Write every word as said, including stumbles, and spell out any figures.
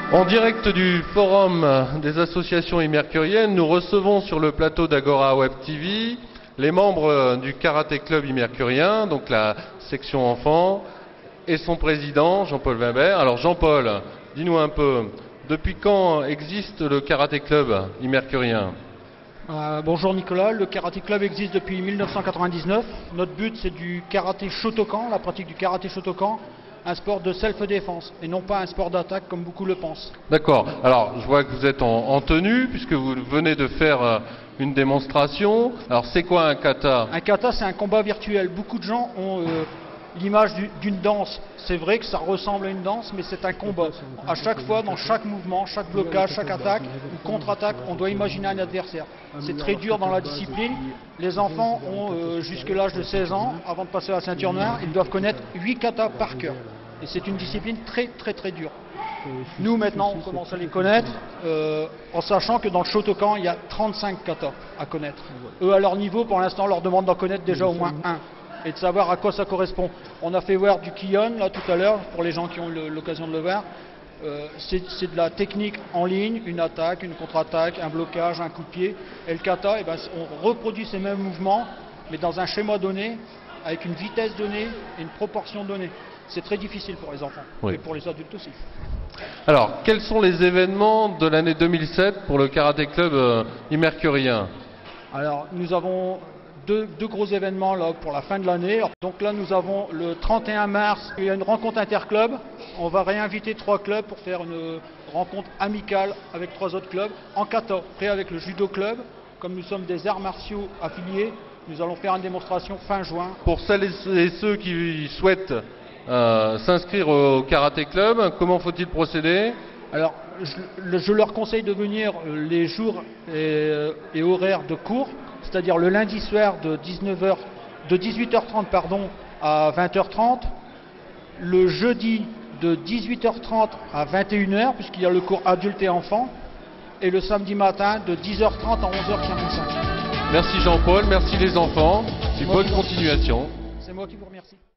En direct du forum des associations immercuriennes, nous recevons sur le plateau d'Agora Web T V les membres du Karaté Club immercurien, donc la section enfants, et son président, Jean-Paul Wimbert. Alors Jean-Paul, dis-nous un peu, depuis quand existe le Karaté Club immercurien ? Euh, bonjour Nicolas, le Karaté Club existe depuis mille neuf cent quatre-vingt-dix-neuf. Notre but c'est du karaté Shotokan, la pratique du karaté Shotokan, un sport de self-défense et non pas un sport d'attaque comme beaucoup le pensent. D'accord, alors je vois que vous êtes en, en tenue puisque vous venez de faire euh, une démonstration. Alors c'est quoi un kata ? Un kata c'est un combat virtuel. Beaucoup de gens ont euh, l'image du, d'une danse. C'est vrai que ça ressemble à une danse, mais c'est un combat. À chaque fois, dans chaque mouvement, chaque blocage, chaque attaque ou contre-attaque, on doit imaginer un adversaire. C'est très dur dans la discipline. Les enfants ont euh, jusque l'âge de seize ans, avant de passer à la ceinture noire, ils doivent connaître huit katas par cœur. Et c'est une discipline très très très dure. Nous maintenant on commence à les connaître euh, en sachant que dans le Shotokan il y a trente-cinq katas à connaître. Eux à leur niveau pour l'instant on leur demande d'en connaître déjà au moins un et de savoir à quoi ça correspond. On a fait voir du Kion là tout à l'heure pour les gens qui ont le, l'occasion de le voir. Euh, c'est, c'est de la technique en ligne, une attaque, une contre-attaque, un blocage, un coup de pied. Et le kata, eh ben, on reproduit ces mêmes mouvements mais dans un schéma donné, avec une vitesse donnée et une proportion donnée. C'est très difficile pour les enfants, oui. Et pour les adultes aussi. Alors, quels sont les événements de l'année deux mille sept pour le Karaté Club euh, immercurien ? Alors, nous avons deux, deux gros événements là, pour la fin de l'année. Donc là, nous avons le trente et un mars, il y a une rencontre interclub. On va réinviter trois clubs pour faire une rencontre amicale avec trois autres clubs en kata. Après, avec le judo club, comme nous sommes des arts martiaux affiliés, nous allons faire une démonstration fin juin. Pour celles et ceux qui souhaitent Euh, s'inscrire au Karaté Club, comment faut-il procéder ? Alors, je, je leur conseille de venir les jours et, et horaires de cours, c'est-à-dire le lundi soir de, dix-neuf heures, de dix-huit heures trente pardon, à vingt heures trente, le jeudi de dix-huit heures trente à vingt et une heures, puisqu'il y a le cours adulte et enfants, et le samedi matin de dix heures trente à onze heures quarante-cinq. Merci Jean-Paul, merci les enfants, et bonne continuation. C'est moi qui vous remercie.